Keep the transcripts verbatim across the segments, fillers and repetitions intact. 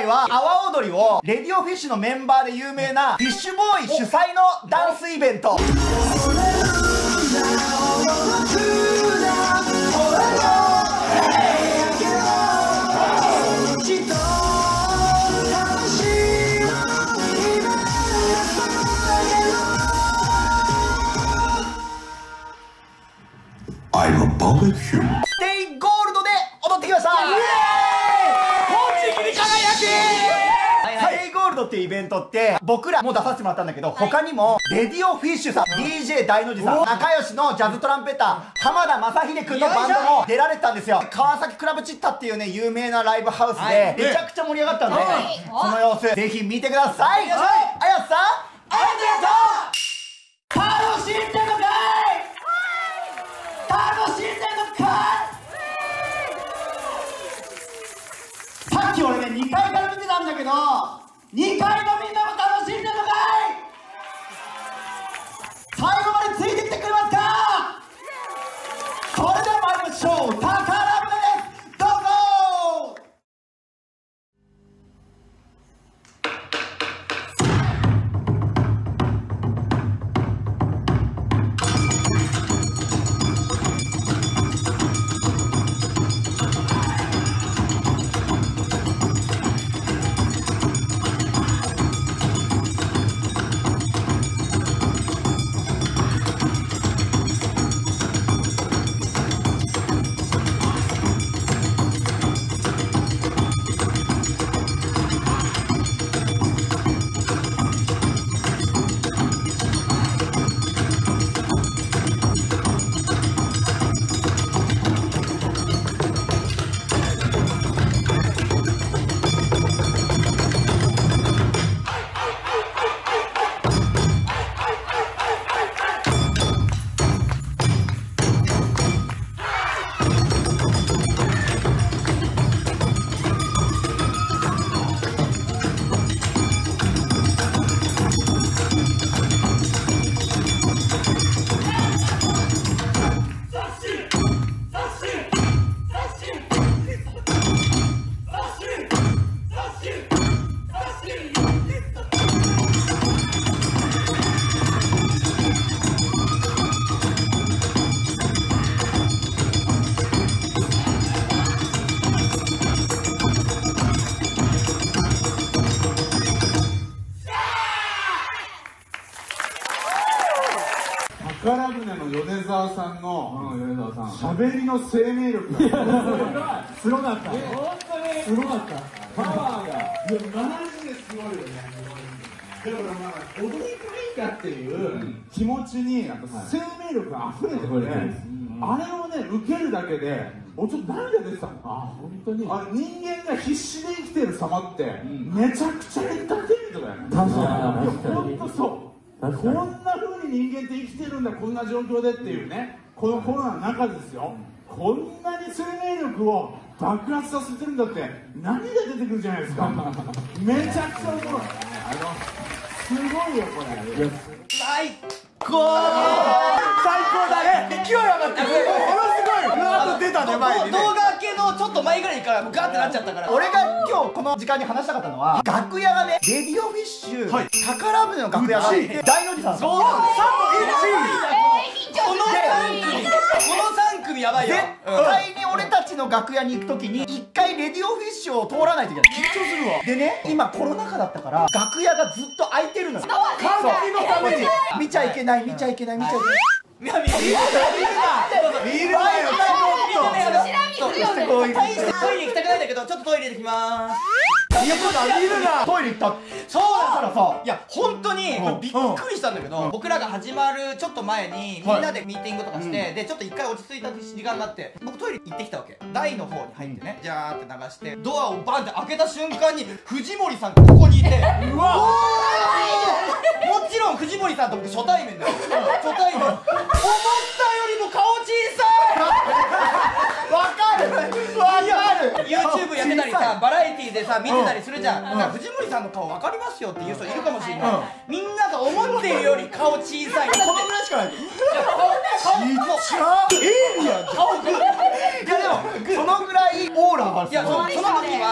回は阿波踊りをレディオフィッシュのメンバーで有名なフィッシュボーイ主催のダンスイベント。 I'm a bullet human. ステイゴールドで踊ってきました。イエーイ！金色に輝け！ステイゴールドっていうイベントって僕らも出させてもらったんだけど、他にもレディオフィッシュさん、ディージェー 大の字さん、仲良しのジャズトランペッター浜田雅秀君のバンドも出られてたんですよ。川崎クラブチッタっていうね有名なライブハウスでめちゃくちゃ盛り上がったんで、その様子ぜひ見てください。あやさん、ありがとう。楽しんでるのかい？楽しんでるのかい？さっき俺ねにかいから見てたんだけど、にかいのみんなも楽しんでるのかい？最後までついてきてくれますか？それでは参りましょう。宝船です。どうぞ。 宝船の米沢さんの喋りの生命力がすごかった。本当にすごかった。パワーがいやマジですごいよね。だからまあ踊りたいんだっていう気持ちになんか生命力が溢れてて、あれをね受けるだけでおちょっと涙出てたの。あ本当にあれ人間が必死で生きてる様ってめちゃくちゃエンターテインメントだよね。確かに本当そう。こんな風に人間って生きてるんだ、こんな状況でっていうね、このコロナの中ですよ、こんなに生命力を爆発させてるんだって何が出てくるじゃないですか。めちゃくちゃおもろい。すごいよこれ。 最高。最高だね。勢い上がってる。ものすごい。うわっと出たね前にね。動画系のちょっと前ぐらいからガーってなっちゃったから。俺が今日この時間に話したかったのは楽屋がねレディオフィッシュ宝船の楽屋があって大の字さん。そうなんです。このさん組このさん組やばいよ。絶対に俺たちの楽屋に行くときに一回レディオフィッシュを通らないといけない。緊張するわ。でね今コロナ禍だったから楽屋がずっと空いてるのよ。換気のために見ちゃいけない見ちゃいけない見ちゃいけない。いや見るな見るな見るなよ。ちょっとしてこういうトイレ行きたくないんだけどちょっとトイレできまーす。見るな見るな。トイレ行った。そうだからさいや本当にびっくりしたんだけど、僕らが始まるちょっと前にみんなでミーティングとかしてでちょっと一回落ち着いた時間があって僕トイレ行ってきたわけ。台の方に入ってねジャーって流してドアをバンって開けた瞬間に藤森さんがここにいてうわもちろん藤森さんと僕初対面だよ。初対面思ったよりも顔小さい。わかるわかる。 YouTube やってたりさバラエティーでさ見てたりするじゃん。だから藤森さんの顔わかりますよっていう人いるかもしれない。みんなが思っているより顔小さい。このぐらいしかない。顔ちっちゃエイリアン。顔グいやでもそのぐらいオーラがある。いやその時は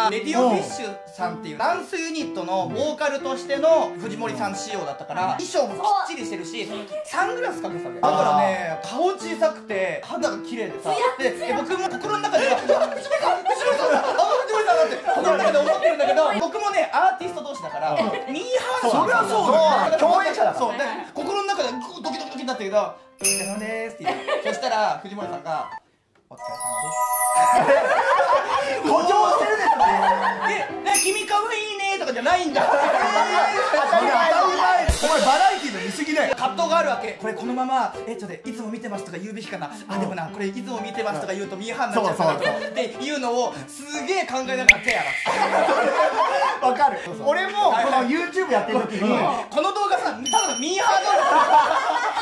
がレディオフィッシュさんっていうダンスユニットのボーカルとしての藤森さん仕様だったから衣装もきっちりしてるしサングラスかけてたわけだからね、顔小さくて肌が綺麗でさ、で僕も心の中で藤森さん、藤森さん、あ藤森さんだって心の中で思ってるんだけど、僕もねアーティスト同士だからミーハーそりゃそうだよ、 共演者だからそうで心の中でドキドキドキになったけど「お疲れ様です」って言ってそしたら藤森さんが「お疲れ様です」誇張してるんですよね。で、君かわいいねとかじゃないんだ。当たり前。 お前バラエティーの見過ぎだよ。 葛藤があるわけ。これこのままえちょっといつも見てますとか言うべきかな。あでもなこれいつも見てますとか言うとミーハーになっちゃうからっていうのをすげえ考えながら手洗って。 わかる。俺もこの YouTube やってる時にこの動画さただのミーハー動画。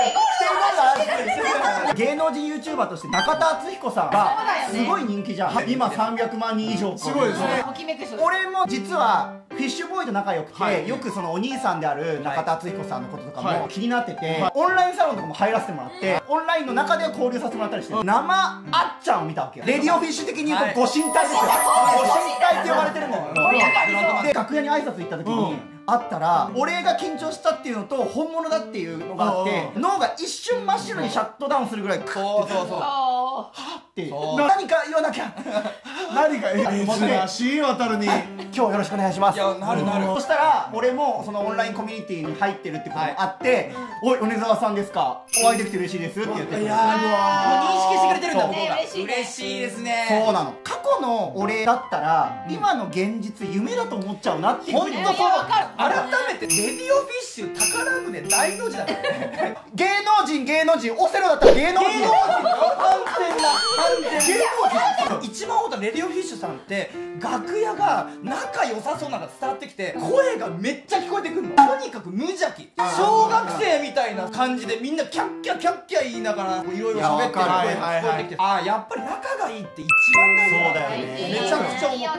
芸能人 YouTuber として中田敦彦さんがすごい人気じゃん。今さんびゃくまんにん以上。 すごいですね。 俺も実はフィッシュボーイと仲良くてよくそのお兄さんである中田敦彦さんのこととかも気になっててオンラインサロンとかも入らせてもらってオンラインの中では交流させてもらったりして生あっちゃんを見たわけよ。レディオフィッシュ的に言うとご神体ですよ。ご神体って呼ばれてるんだよ。で楽屋に挨拶行った時にあったら俺が緊張したっていうのと本物だっていうのがあって脳が一瞬真っ白にシャットダウンするぐらいクッてそうそうそう。 はって何か言わなきゃ何か珍しい渡るに今日よろしくお願いします。 いやなるなる。 そしたら俺もそのオンラインコミュニティに入ってるってこともあって「おい米沢さんですか、お会いできて嬉しいです」って言っていやーもう認識してくれてるんだ向こうが。 嬉しいね嬉しいですね。 そうなの。過去の俺だったら今の現実夢だと思っちゃうなっていうふうに本当そう。改めてレディオフィッシュ宝船大の字だからね。 芸能人芸能人オセロだったら芸能人芸能人完全な完全芸能人一番多かったレディオフィッシュさんって楽屋が仲良さそうなのが伝わってきて声がめっちゃ聞こえてくるの。とにかく無邪気小学生みたいな感じでみんなキャッキャキャッキャ言いながらいろいろ喋ってる声が聞こえてきてああやっぱり仲がいいって一番大事だね。めちゃくちゃ思った。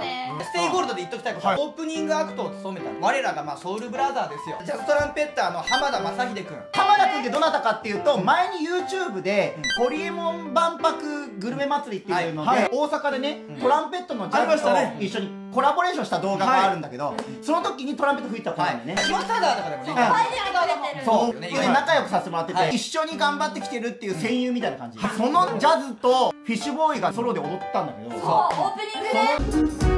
ステイゴールドで言っときたいことはオープニングアクトを務めた我らがまあソウルブラザーですよ。ジャズトランペッターの浜田雅秀君。 浜田君ってどなたかっていうと前に YouTube でホリエモン万博グルメ祭りっていうので大阪でねトランペットのジャズと一緒にコラボレーションした動画があるんだけどその時にトランペット吹いた子なんだよね。 シマスターダーとかでもねそうで仲良くさせてもらってて一緒に頑張ってきてるっていう戦友みたいな感じ。そのジャズとフィッシュボーイがソロで踊ったんだけどオープニングで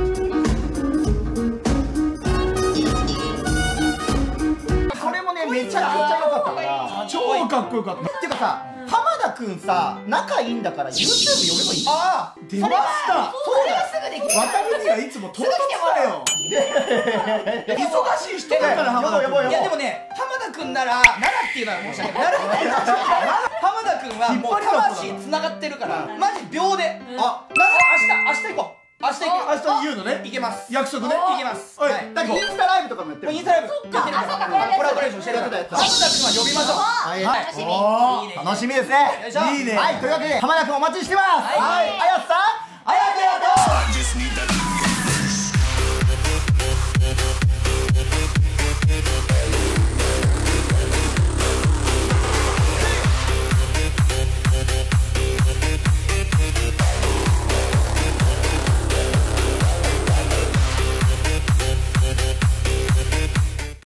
それもねめちゃくちゃ良かったから超かっこよかった。 てかさ浜田くんさ仲いいんだから YouTube 呼べばいい。 ああ出ましたそれはすぐできる。 渡るにはいつも唐突だよ。忙しい人だから浜田君。 いやでもね浜田君なら奈良っていうのは申し訳ない。浜田君はもう魂つながってるからマジ秒であ奈良明日明日行こう。明日行く。 明日言うのね。 行けます。 約束ね。 行けます。 はい。 だからインスタライブとかもやってる。 インスタライブやってるからコラボレーションしてるから浜田君は呼びましょう。 はい、 楽しみ。 いいね楽しみですね。 よいしょ。 いいね。 はい、というわけで浜田君お待ちしてます。 はい、 あやつさん、 ありがとう。